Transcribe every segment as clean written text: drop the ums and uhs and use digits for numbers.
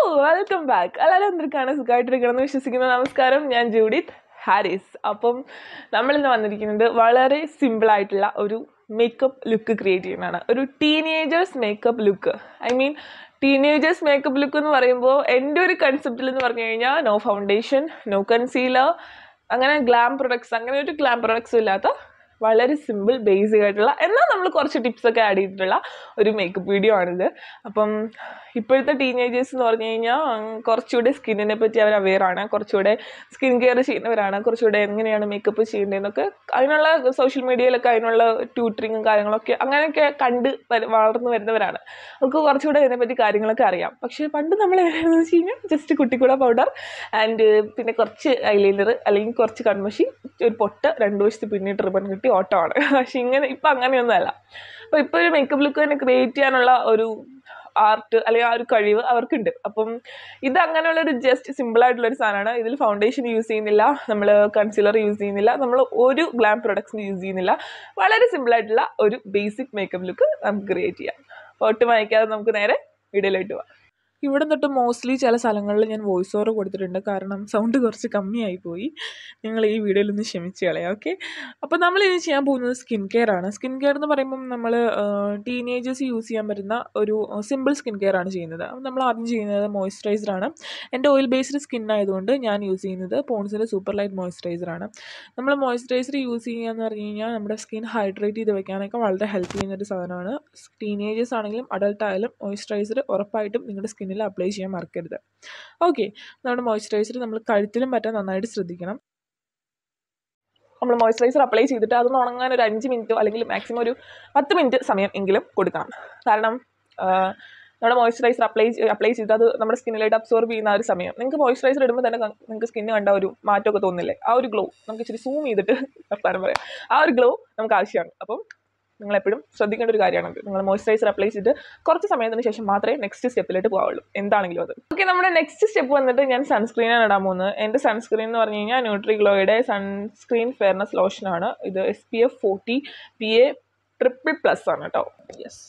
Welcome back. എല്ലാവരും എന്തൊക്കെയാണ് സുഖമായിട്ടിരിക്കണമെന്ന് വിശ്വസിക്കുന്നു. നമസ്കാരം, ഞാൻ ജൂഡിത്ത് ഹാരിസ്. അപ്പം നമ്മളിന്ന് വന്നിരിക്കുന്നത് വളരെ സിമ്പിളായിട്ടുള്ള ഒരു മേക്കപ്പ് ലുക്ക് ക്രിയേറ്റ് ചെയ്യുന്നതാണ്. ഒരു teenagers makeup look. Teenagers makeup look എന്ന് പറയുമ്പോൾ എൻ്റെ ഒരു കൺസെപ്റ്റിൽ എന്ന് പറഞ്ഞു കഴിഞ്ഞാൽ നോ ഫൗണ്ടേഷൻ, നോ കൺസീലർ, അങ്ങനെ ഗ്ലാം പ്രൊഡക്ട്സ്, അങ്ങനെ ഒരു ഗ്ലാം പ്രൊഡക്ട്സും ഇല്ലാത്ത വളരെ സിമ്പിൾ ബേസിക് ആയിട്ടുള്ള, എന്നാൽ നമ്മൾ കുറച്ച് ടിപ്സൊക്കെ ആഡ് ചെയ്തിട്ടുള്ള ഒരു മേക്കപ്പ് വീഡിയോ ആണിത്. അപ്പം ഇപ്പോഴത്തെ ടീനേജേഴ്സ് എന്ന് പറഞ്ഞു കഴിഞ്ഞാൽ കുറച്ചുകൂടെ സ്കിന്നിനെ പറ്റി അവർ അവെയറാണ്, കുറച്ചുകൂടെ സ്കിൻ കെയർ ചെയ്യുന്നവരാണ്, കുറച്ചുകൂടെ എങ്ങനെയാണ് മേക്കപ്പ് ചെയ്യേണ്ടതെന്നൊക്കെ അതിനുള്ള സോഷ്യൽ മീഡിയയിലൊക്കെ അതിനുള്ള ട്യൂട്ടറിങ്ങും കാര്യങ്ങളൊക്കെ അങ്ങനെയൊക്കെ കണ്ട് വളർന്നു വരുന്നവരാണ്. അവർക്ക് കുറച്ചുകൂടെ ഇതിനെപ്പറ്റി കാര്യങ്ങളൊക്കെ അറിയാം. പക്ഷേ പണ്ട് നമ്മൾ എങ്ങനെയാണെന്ന് വെച്ച് കഴിഞ്ഞാൽ ജസ്റ്റ് കുട്ടിക്കൂട പൗഡർ ആൻഡ് പിന്നെ കുറച്ച് ഐലൈനർ അല്ലെങ്കിൽ കുറച്ച് കൺമഷി, ഒരു പൊട്ട്, രണ്ടു വശത്ത് പിന്നിട്ട് റിബൺ കിട്ടി ഓട്ടമാണ്. പക്ഷെ ഇപ്പം അങ്ങനെയൊന്നും അല്ല. അപ്പോൾ ഇപ്പോൾ ഒരു മേക്കപ്പ് ലുക്ക് തന്നെ ക്രിയേറ്റ് ചെയ്യാനുള്ള ഒരു ആർട്ട് അല്ലെങ്കിൽ ആ ഒരു കഴിവ് അവർക്കുണ്ട്. അപ്പം ഇത് അങ്ങനെയുള്ളൊരു ജസ്റ്റ് സിമ്പിളായിട്ടുള്ളൊരു സാധനമാണ്. ഇതിൽ ഫൗണ്ടേഷൻ യൂസ് ചെയ്യുന്നില്ല, നമ്മൾ കൺസീലർ യൂസ് ചെയ്യുന്നില്ല, നമ്മൾ ഒരു ഗ്ലാം പ്രൊഡക്ട്സിന് യൂസ് ചെയ്യുന്നില്ല. വളരെ സിമ്പിളായിട്ടുള്ള ഒരു ബേസിക് മേക്കപ്പ് ലുക്ക് നമുക്ക് ക്രിയേറ്റ് ചെയ്യാം. ഒട്ടും വായിക്കാതെ നമുക്ക് നേരെ വീഡിയോയിലോട്ട് പോവാം. ഇവിടെ തൊട്ട് മോസ്റ്റ്ലി ചില സ്ഥലങ്ങളിൽ ഞാൻ വോയിസ് ഓവർ കൊടുത്തിട്ടുണ്ട്, കാരണം സൗണ്ട് കുറച്ച് കമ്മിയായി പോയി. നിങ്ങൾ ഈ വീഡിയോയിലൊന്ന് ക്ഷമിച്ച് കളയാം, ഓക്കെ. അപ്പോൾ നമ്മളിത് ചെയ്യാൻ പോകുന്നത് സ്കിൻ കെയർ ആണ്. സ്കിൻ കെയർ എന്ന് പറയുമ്പം നമ്മൾ ടീനേജേഴ്സ് യൂസ് ചെയ്യാൻ പറ്റുന്ന ഒരു സിമ്പിൾ സ്കിൻ കെയർ ആണ് ചെയ്യുന്നത്. അപ്പോൾ നമ്മൾ ആദ്യം ചെയ്യുന്നത് മോയ്സ്ചറൈസറാണ്. എൻ്റെ ഓയിൽ ബേസ്ഡ് സ്കിൻ ആയതുകൊണ്ട് ഞാൻ യൂസ് ചെയ്യുന്നത് പോൺസിൻ്റെ സൂപ്പർ ലൈറ്റ് മോയ്സ്ചറൈസറാണ്. നമ്മൾ മോയ്സ്ചറൈസർ യൂസ് ചെയ്യുക എന്ന് പറഞ്ഞു കഴിഞ്ഞാൽ നമ്മുടെ സ്കിൻ ഹൈഡ്രേറ്റ് ചെയ്ത് വെക്കാനൊക്കെ വളരെ ഹെൽപ്പ് ചെയ്യുന്നൊരു സാധനമാണ്. ടീനേജേഴ്സ് ആണെങ്കിലും അഡൾട്ട് ആയാലും മോയ്സ്ചറൈസർ ഉറപ്പായിട്ടും നിങ്ങളുടെ സ്കിന്നിൽ അപ്ലൈ ചെയ്യാൻ മറക്കരുത്. ഓക്കെ, നമ്മുടെ മോയ്സ്ചറൈസർ നമ്മൾ കഴുത്തിലും പറ്റാൻ നന്നായിട്ട് ശ്രദ്ധിക്കണം. നമ്മൾ മോയ്സ്ചറൈസർ അപ്ലൈ ചെയ്തിട്ട് അതൊന്ന് ഉണങ്ങാൻ ഒരു 5 മിനിറ്റോ അല്ലെങ്കിൽ മാക്സിമം ഒരു 10 മിനിറ്റ് സമയം എങ്കിലും കൊടുക്കണം. കാരണം നമ്മുടെ മോയ്സ്ചറൈസർ അപ്ലൈ ചെയ്തിട്ട് അത് നമ്മുടെ സ്കിന്നിലായിട്ട് അബ്സോർബ് ചെയ്യുന്ന ആ ഒരു സമയം, നിങ്ങൾക്ക് മോയ്സ്ചറൈസർ ഇടുമ്പോൾ തന്നെ നിങ്ങൾക്ക് സ്കിന്ന് കണ്ട ഒരു മാറ്റമൊക്കെ തോന്നില്ലേ? ആ ഒരു ഗ്ലോ നമുക്ക് ഇച്ചിരി സൂം ചെയ്തിട്ട് വർത്താനം പറയാം. ആ ഒരു ഗ്ലോ നമുക്ക് ആവശ്യമാണ്. അപ്പം നിങ്ങളെപ്പോഴും ശ്രദ്ധിക്കേണ്ട ഒരു കാര്യമാണത്. നിങ്ങൾ മോയ്സ്ചറൈസർ അപ്ലൈ ചെയ്തിട്ട് കുറച്ച് സമയത്തിന് ശേഷം മാത്രമേ നെക്സ്റ്റ് സ്റ്റെപ്പിലോട്ട് പോകാവുള്ളൂ, എന്താണെങ്കിലും അത്. ഓക്കെ, നമ്മുടെ നെക്സ്റ്റ് സ്റ്റെപ്പ് വന്നിട്ട് ഞാൻ സൺസ്ക്രീനാണ് ഇടാൻ പോകുന്നത്. എൻ്റെ സൺസ്ക്രീൻ എന്ന് പറഞ്ഞു കഴിഞ്ഞാൽ ന്യൂട്രിഗ്ലോയുടെ സൺസ്ക്രീൻ ഫെയർനെസ് ലോഷനാണ്. ഇത് SPF 40 PA++ ആണ് കേട്ടോ. യെസ്,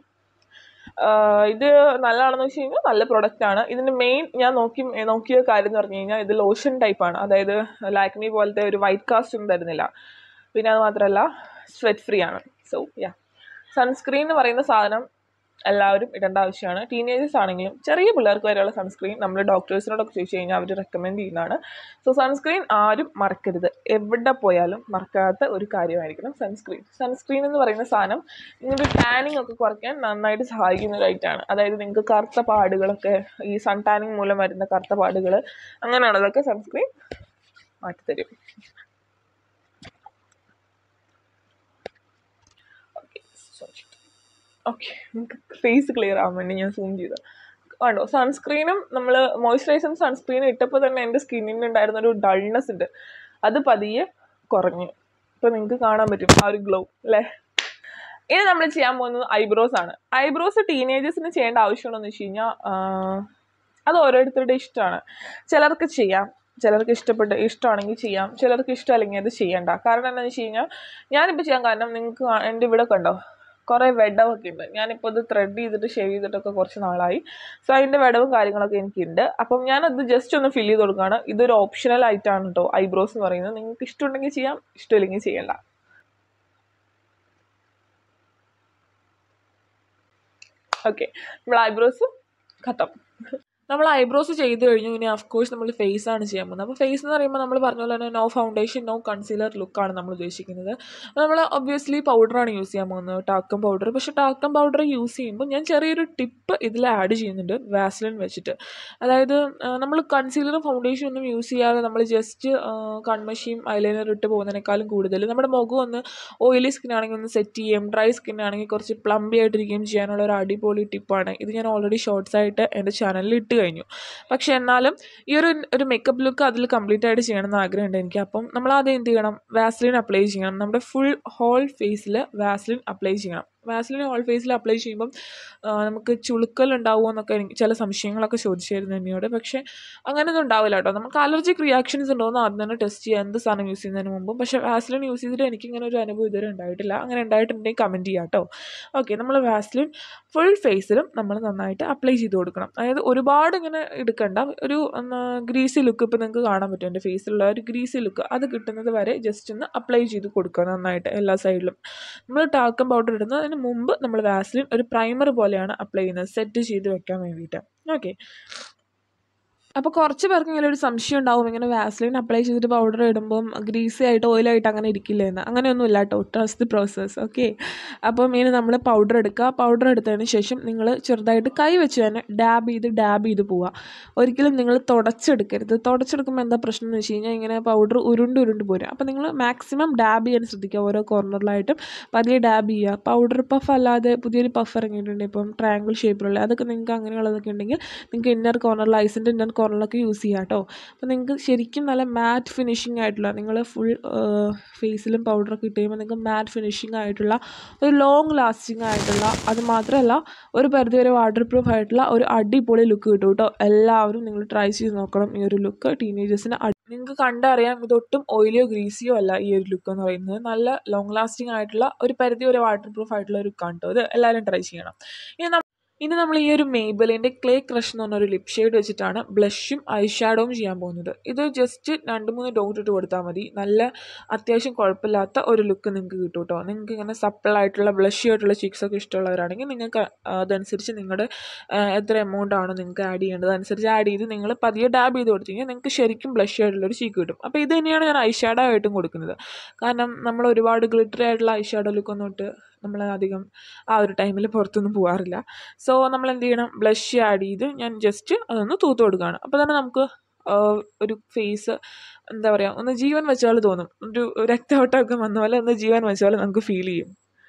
ഇത് നല്ലതാണെന്ന് വെച്ച് കഴിഞ്ഞാൽ നല്ല പ്രൊഡക്റ്റ് ആണ്. ഇതിൻ്റെ മെയിൻ ഞാൻ നോക്കിയ കാര്യം എന്ന് പറഞ്ഞു കഴിഞ്ഞാൽ ഇത് ലോഷൻ ടൈപ്പാണ്. അതായത് ലാക്മി പോലത്തെ ഒരു വൈറ്റ് കാസ്റ്റ് ഒന്നും തരുന്നില്ല. പിന്നെ അത് മാത്രമല്ല സ്വെറ്റ് ഫ്രീ ആണ്. സോ സൺസ്ക്രീൻ എന്ന് പറയുന്ന സാധനം എല്ലാവരും ഇടേണ്ട ആവശ്യമാണ്. ടീനേജേഴ്സ് ആണെങ്കിലും ചെറിയ പിള്ളേർക്ക് വരെയുള്ള സൺസ്ക്രീൻ നമ്മൾ ഡോക്ടേഴ്സിനോടൊക്കെ ചോദിച്ചു കഴിഞ്ഞാൽ അവർ റെക്കമെൻഡ് ചെയ്യുന്നതാണ്. സോ സൺസ്ക്രീൻ ആരും മറക്കരുത്. എവിടെ പോയാലും മറക്കാത്ത ഒരു കാര്യമായിരിക്കണം സൺസ്ക്രീൻ എന്ന് പറയുന്ന സാധനം നിങ്ങളുടെ ടാനിങ് ഒക്കെ കുറയ്ക്കാൻ നന്നായിട്ട് സഹായിക്കുന്ന ഒരു ഐറ്റമാണ്. അതായത് നിങ്ങൾക്ക് കറുത്ത പാടുകളൊക്കെ, ഈ സൺ ടാനിങ് മൂലം വരുന്ന കറുത്ത പാടുകൾ അങ്ങനെയുള്ളതൊക്കെ സൺസ്ക്രീൻ മാറ്റിത്തരും. ഓക്കെ, നമുക്ക് ഫേസ് ക്ലിയർ ആവാൻ വേണ്ടി ഞാൻ സൂം ചെയ്തു കണ്ടോ. സൺസ്ക്രീനും നമ്മൾ മോയ്സ്ചറൈസറും സൺസ്ക്രീനും ഇട്ടപ്പോൾ തന്നെ എൻ്റെ സ്കിന്നിന് ഉണ്ടായിരുന്ന ഒരു ഡൾനെസ് ഉണ്ട്, അത് പതിയെ കുറഞ്ഞു. ഇപ്പോൾ നിങ്ങൾക്ക് കാണാൻ പറ്റും ആ ഒരു ഗ്ലോ അല്ലേ. ഇനി നമ്മൾ ചെയ്യാൻ പോകുന്നത് ഐബ്രോസ് ആണ്. ഐബ്രോസ് ടീനേജേഴ്സിന് ചെയ്യേണ്ട ആവശ്യമുണ്ടോയെന്ന് വെച്ച് കഴിഞ്ഞാൽ അത് ഓരോരുത്തരുടെ ഇഷ്ടമാണ്. ചിലർക്ക് ചെയ്യാം, ചിലർക്ക് ഇഷ്ടമാണെങ്കിൽ ചെയ്യാം, ചിലർക്ക് ഇഷ്ടമല്ലെങ്കിൽ അത് ചെയ്യണ്ട. കാരണം എന്താണെന്ന് വെച്ച് കഴിഞ്ഞാൽ ഞാനിപ്പോൾ ചെയ്യാൻ കാരണം നിങ്ങൾക്ക് എൻ്റെ ഇവിടെ കണ്ടോ കുറേ വെടവൊക്കെ ഉണ്ട്. ഞാനിപ്പോൾ ഇത് ത്രെഡ് ചെയ്തിട്ട് ഷേവ് ചെയ്തിട്ടൊക്കെ കുറച്ച് നാളായി. സോ അതിൻ്റെ വെടവും കാര്യങ്ങളൊക്കെ എനിക്കുണ്ട്. അപ്പം ഞാനത് ജസ്റ്റ് ഒന്ന് ഫില്ല് ചെയ്ത് കൊടുക്കുകയാണ്. ഇതൊരു ഓപ്ഷണൽ ആയിട്ടാണ് കേട്ടോ ഐബ്രോസ് എന്ന് പറയുന്നത്. നിങ്ങൾക്ക് ഇഷ്ടമുണ്ടെങ്കിൽ ചെയ്യാം, ഇഷ്ടമില്ലെങ്കിൽ ചെയ്യണ്ട. ഓക്കെ, നമ്മൾ ഐബ്രോസ് ഖത്തം. നമ്മൾ ഐബ്രോസ് ചെയ്ത് കഴിഞ്ഞു. ഇനി അഫ്കോഴ്സ് നമ്മൾ ഫേസ് ആണ് ചെയ്യാൻ പോകുന്നത്. അപ്പോൾ ഫേസ് എന്ന് പറയുമ്പോൾ നമ്മൾ പറഞ്ഞ പോലെ തന്നെ നോ ഫൗണ്ടേഷൻ, നോ കൺസീലർ ലുക്കാണ് നമ്മൾ ഉദ്ദേശിക്കുന്നത്. നമ്മൾ ഒബ്വിയസ്ലി പൗഡറാണ് യൂസ് ചെയ്യാൻ പോകുന്നത്, ടാക്കം പൗഡർ. പക്ഷേ ടാക്കം പൗഡർ യൂസ് ചെയ്യുമ്പോൾ ഞാൻ ചെറിയൊരു ടിപ്പ് ഇതിൽ ആഡ് ചെയ്യുന്നുണ്ട്, വാസ്ലിൻ വെച്ചിട്ട്. അതായത് നമ്മൾ കൺസീലറും ഫൗണ്ടേഷനും ഒന്നും യൂസ് ചെയ്യാതെ നമ്മൾ ജസ്റ്റ് കൺമഷിയും ഐലൈനർ ഇട്ട് പോകുന്നതിനേക്കാളും കൂടുതൽ നമ്മുടെ മുഖം ഒന്ന് ഓയിലി സ്കിൻ ആണെങ്കിൽ ഒന്ന് സെറ്റ് ചെയ്യും, ഡ്രൈ സ്കിൻ ആണെങ്കിൽ കുറച്ച് പ്ലംബി ആയിട്ടിരിക്കുകയും ചെയ്യാനുള്ള ഒരു അടിപൊളി ടിപ്പാണ് ഇത്. ഞാൻ ഓൾറെഡി ഷോർട്സ് ആയിട്ട് എൻ്റെ ചാനലിൽ ഇട്ട് കഴിഞ്ഞു. പക്ഷെ എന്നാലും ഈ ഒരു മേക്കപ്പ് ലുക്ക് അതിൽ കംപ്ലീറ്റ് ആയിട്ട് ചെയ്യണമെന്ന് ആഗ്രഹമുണ്ട് എനിക്ക്. അപ്പം നമ്മൾ ആദ്യം എന്ത് ചെയ്യണം, വാസ്ലിൻ അപ്ലൈ ചെയ്യണം. നമ്മുടെ ഫുൾ ഹോൾ ഫേസിൽ വാസ്ലിൻ അപ്ലൈ ചെയ്യണം. വാസ്ലിൻ ഓൾ ഫേസിൽ അപ്ലൈ ചെയ്യുമ്പം നമുക്ക് ചുളുക്കൽ ഉണ്ടാവുമോ എന്നൊക്കെ എനിക്ക് ചില സംശയങ്ങളൊക്കെ ചോദിച്ചായിരുന്നു എന്നോട്. പക്ഷേ അങ്ങനെയൊന്നും ഉണ്ടാവില്ല കേട്ടോ. നമുക്ക് അലർജിക് റിയാക്ഷൻസ് ഉണ്ടോയെന്ന് ആദ്യം തന്നെ ടെസ്റ്റ് ചെയ്യാം എന്ത് സാധനം യൂസ് ചെയ്യുന്നതിന് മുമ്പും. പക്ഷേ വാസ്ലിൻ യൂസ് ചെയ്തിട്ട് എനിക്കിങ്ങനെ ഒരു അനുഭവം ഇതുവരെ ഉണ്ടായിട്ടില്ല. അങ്ങനെ ഉണ്ടായിട്ടുണ്ടെങ്കിൽ കമൻറ്റ് ചെയ്യാം കേട്ടോ. ഓക്കെ, നമ്മൾ വാസ്ലിൻ ഫുൾ ഫേസിലും നമ്മൾ നന്നായിട്ട് അപ്ലൈ ചെയ്ത് കൊടുക്കണം. അതായത് ഒരുപാട് ഇങ്ങനെ എടുക്കണ്ട, ഒരു ഗ്രീസി ലുക്ക് ഇപ്പോൾ നിങ്ങൾക്ക് കാണാൻ പറ്റും എൻ്റെ ഫേസിലുള്ള ഒരു ഗ്രീസി ലുക്ക് അത് കിട്ടുന്നത് വരെ ജസ്റ്റ് ഒന്ന് അപ്ലൈ ചെയ്ത് കൊടുക്കുക നന്നായിട്ട് എല്ലാ സൈഡിലും. നമ്മൾ ടാൽക്കം പൗഡർ ഇടുന്നതിന് മുമ്പ് നമ്മൾ വാസ്ലിൻ ഒരു പ്രൈമർ പോലെയാണ് അപ്ലൈ ചെയ്യുന്നത്, സെറ്റ് ചെയ്ത് വെക്കാൻ വേണ്ടിയിട്ട്. ഓക്കെ, അപ്പോൾ കുറച്ച് പേർക്ക് ഇങ്ങനെ ഒരു സംശയം ഉണ്ടാവും, ഇങ്ങനെ വാസ്ലിൻ അപ്ലൈ ചെയ്തിട്ട് പൗഡർ ഇടുമ്പം ഗ്രീസി ആയിട്ട് ഓയിലായിട്ട് അങ്ങനെ ഇരിക്കില്ലേ എന്ന്. അങ്ങനെയൊന്നും ഇല്ല കേട്ടോ, ട്രസ്റ്റ് ദി പ്രോസസ്സ്. ഓക്കെ, അപ്പം ഇനി നമ്മൾ പൗഡർ എടുക്കുക. പൗഡർ എടുത്തതിന് ശേഷം നിങ്ങൾ ചെറുതായിട്ട് കൈ വെച്ച് തന്നെ ഡാബ് ചെയ്ത് പോവുക. ഒരിക്കലും നിങ്ങൾ തുടച്ചെടുക്കരുത്. തുടച്ചെടുക്കുമ്പോൾ എന്താ പ്രശ്നം എന്ന് വെച്ച് കഴിഞ്ഞാൽ ഇങ്ങനെ പൗഡർ ഉരുണ്ട് പോരും. അപ്പോൾ നിങ്ങൾ മാക്സിമം ഡാബ് ചെയ്യാൻ ശ്രദ്ധിക്കുക. ഓരോ കോർണറിലായിട്ടും പതിയെ ഡാബ് ചെയ്യുക. പൗഡർ പഫ് അല്ലാതെ പുതിയൊരു പഫ് ഇറങ്ങിയിട്ടുണ്ട്, ഇപ്പം ട്രയാങ്കിൾ ഷേപ്പിലുള്ള. അതൊക്കെ നിങ്ങൾക്ക് അങ്ങനെയുള്ളതൊക്കെ ഉണ്ടെങ്കിൽ നിങ്ങൾക്ക് ഇന്നർ കോർണറിൽ, ഐസിൻ്റെ ഇന്നർ കോർണറിലൊക്കെ യൂസ് ചെയ്യാം കേട്ടോ. അപ്പോൾ നിങ്ങൾക്ക് ശരിക്കും നല്ല മാറ്റ് ഫിനിഷിംഗ് ആയിട്ടുള്ള, നിങ്ങൾ ഫുൾ ഫേസിലും പൗഡറൊക്കെ ഇട്ട് കഴിയുമ്പോൾ നിങ്ങൾക്ക് മാറ്റ് ഫിനിഷിംഗ് ആയിട്ടുള്ള ഒരു ലോങ് ലാസ്റ്റിംഗ് ആയിട്ടുള്ള, അത് മാത്രമല്ല ഒരു പരിധിവരെ വാട്ടർ പ്രൂഫ് ആയിട്ടുള്ള ഒരു അടിപൊളി ലുക്ക് കിട്ടും കേട്ടോ. എല്ലാവരും നിങ്ങൾ ട്രൈ ചെയ്ത് നോക്കണം ഈ ഒരു ലുക്ക്. ടീനേജേഴ്സിന് നിങ്ങൾക്ക് കണ്ടറിയാം ഇതൊട്ടും ഓയിലിയോ ഗ്രീസിയോ അല്ല. ഈ ഒരു ലുക്ക് എന്ന് പറയുന്നത് നല്ല ലോങ് ലാസ്റ്റിംഗ് ആയിട്ടുള്ള ഒരു പരിധി വരെ വാട്ടർ പ്രൂഫ് ആയിട്ടുള്ള ഒരു ലുക്കാണ് കേട്ടോ. ഇത് എല്ലാവരും ട്രൈ ചെയ്യണം. ഇനി നമ്മൾ ഈ ഒരു മേബലിൻ്റെ ക്ലേ ക്രഷ് എന്ന് പറഞ്ഞൊരു ലിപ് ഷെയ്ഡ് വെച്ചിട്ടാണ് ബ്ലഷും ഐ ഷാഡോവും ചെയ്യാൻ പോകുന്നത്. ഇത് ജസ്റ്റ് 2-3 ഡോട്ട് ഇട്ട് കൊടുത്താൽ മതി. നല്ല അത്യാവശ്യം കുഴപ്പമില്ലാത്ത ഒരു ലുക്ക് നിങ്ങൾക്ക് കിട്ടും കേട്ടോ. നിങ്ങൾക്ക് ഇങ്ങനെ സപ്പിളായിട്ടുള്ള ബ്ലഷി ആയിട്ടുള്ള ചിക്സൊക്കെ ഇഷ്ടമുള്ളവരാണെങ്കിൽ നിങ്ങൾക്ക് അതനുസരിച്ച് നിങ്ങളുടെ എത്ര എമൗണ്ട് ആണോ നിങ്ങൾക്ക് ആഡ് ചെയ്യേണ്ടത് അതനുസരിച്ച് ആഡ് ചെയ്ത് നിങ്ങൾ പതിയെ ഡാബ് ചെയ്ത് കൊടുത്തു കഴിഞ്ഞാൽ നിങ്ങൾക്ക് ശരിക്കും ബ്ലഷി ആയിട്ടുള്ളൊരു ചീക്ക് കിട്ടും. അപ്പോൾ ഇത് തന്നെയാണ് ഞാൻ ഐ ഷാഡോ ആയിട്ടും കൊടുക്കുന്നത്. കാരണം നമ്മൾ ഒരുപാട് ഗ്ലിറ്ററി ആയിട്ടുള്ള ഐ ഷാഡോ ലുക്കൊന്നും ഇട്ട് നമ്മൾ അധികം ആ ഒരു ടൈമിൽ പുറത്തൊന്നും പോകാറില്ല. സോ നമ്മൾ എന്ത് ചെയ്യണം, ബ്ലഷ് ആഡ് ചെയ്ത് ഞാൻ ജസ്റ്റ് അതൊന്ന് തൂത്ത് കൊടുക്കുകയാണ്. അപ്പോൾ തന്നെ നമുക്ക് ഒരു ഫേസ് എന്താ പറയുക, ഒന്ന് ജീവൻ വെച്ച പോലെ തോന്നും. ഒരു രക്തയോട്ടമൊക്കെ വന്ന പോലെ ഒന്ന് ജീവൻ വെച്ച പോലെ നമുക്ക് ഫീൽ ചെയ്യും.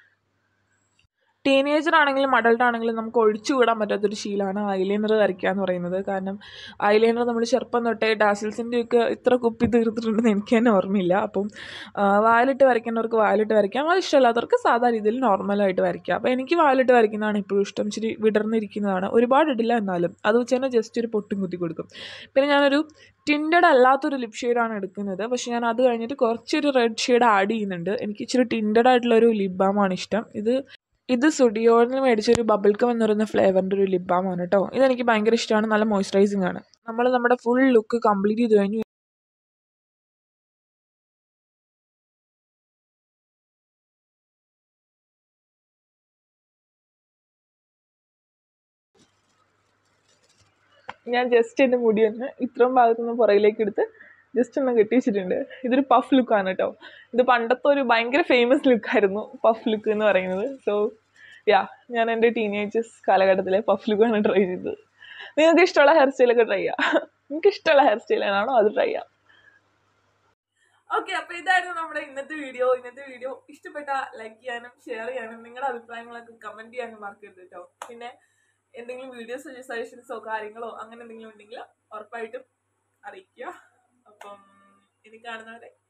ടീനേജർ ആണെങ്കിലും അഡൾട്ട് ആണെങ്കിലും നമുക്ക് ഒഴിച്ചുകൂടാൻ പറ്റാത്തൊരു ശീലമാണ് ഐലൈനർ വരയ്ക്കുക എന്ന് പറയുന്നത്. കാരണം ഐലൈനർ നമ്മൾ ചെറുപ്പം തൊട്ടേ ഡാസിൽസിൻ്റെയൊക്കെ ഇത്ര കുപ്പി തീർത്തിട്ടുണ്ടെന്ന് എനിക്ക് തന്നെ ഓർമ്മയില്ല. അപ്പം വായിലിട്ട് വരയ്ക്കേണ്ടവർക്ക് വായിലിട്ട് വരയ്ക്കാം, അത് ഇഷ്ടമല്ലാത്തവർക്ക് സാധാരണ രീതിയിൽ നോർമലായിട്ട് വരയ്ക്കാം. അപ്പോൾ എനിക്ക് വായിലിട്ട് വരയ്ക്കുന്നതാണ് എപ്പോഴും ഇഷ്ടം. ഇച്ചിരി വിടർന്നിരിക്കുന്നതാണ്, ഒരുപാട് ഇടില്ല എന്നാലും അത് വെച്ച് തന്നെ ജസ്റ്റ് ഒരു പൊട്ടും കുത്തി കൊടുക്കും. പിന്നെ ഞാനൊരു ടിൻറ്റഡ് അല്ലാത്തൊരു ലിപ് ഷെയ്ഡാണ് എടുക്കുന്നത്. പക്ഷേ ഞാൻ അത് കഴിഞ്ഞിട്ട് കുറച്ചൊരു റെഡ് ഷെയ്ഡ് ആഡ് ചെയ്യുന്നുണ്ട്. എനിക്ക് ഇച്ചിരി ടിൻറ്റഡ് ആയിട്ടുള്ളൊരു ലിപ് ബാമാണ് ഇഷ്ടം. ഇത് സുഡിയോന്ന് മേടിച്ചൊരു ബബിൾക്കം എന്ന് പറയുന്ന ഫ്ലേവറിൻ്റെ ഒരു ലിപ് ബാമാണ് കേട്ടോ. ഇതെനിക്ക് ഭയങ്കര ഇഷ്ടമാണ്, നല്ല മോയ്സ്ചറൈസിങ് ആണ്. നമ്മൾ നമ്മുടെ ഫുൾ ലുക്ക് കംപ്ലീറ്റ് ചെയ്ത് കഴിഞ്ഞു. ഞാൻ ജസ്റ്റ് എൻ്റെ മുടി ഒന്ന് ഇത്രയും ഭാഗത്തുനിന്ന് പുറകിലേക്ക് എടുത്ത് ജസ്റ്റ് ഒന്ന് കെട്ടി വെച്ചിട്ടുണ്ട്. ഇതൊരു പഫ് ലുക്കാണ് കേട്ടോ. ഇത് പണ്ടത്തെ ഒരു ഭയങ്കര ഫേമസ് ലുക്കായിരുന്നു പഫ് ലുക്ക് എന്ന് പറയുന്നത്. സോ ഞാൻ എൻ്റെ ടീനേജേഴ്സ് കാലഘട്ടത്തിലെ പഫ് ലുക്കാണ് ട്രൈ ചെയ്തത്. നിങ്ങൾക്ക് ഇഷ്ടമുള്ള ഹെയർ സ്റ്റൈലൊക്കെ ട്രൈ ചെയ്യാം. നിങ്ങൾക്ക് ഇഷ്ടമുള്ള ഹെയർ സ്റ്റൈൽ ഏതാണോ അത് ട്രൈ ചെയ്യാം. ഓക്കെ, അപ്പോൾ ഇതായിരുന്നു നമ്മുടെ ഇന്നത്തെ വീഡിയോ. ഇഷ്ടപ്പെട്ട ലൈക്ക് ചെയ്യാനും ഷെയർ ചെയ്യാനും നിങ്ങളുടെ അഭിപ്രായങ്ങളൊക്കെ കമൻറ്റ് ചെയ്യാനും മറക്കരുത് കേട്ടോ. പിന്നെ എന്തെങ്കിലും വീഡിയോസ് സജഷൻസോ കാര്യങ്ങളോ അങ്ങനെ എന്തെങ്കിലും ഉണ്ടെങ്കിൽ ഉറപ്പായിട്ടും അറിയിക്കുക. അപ്പം ഇനി കാണുന്നവരെ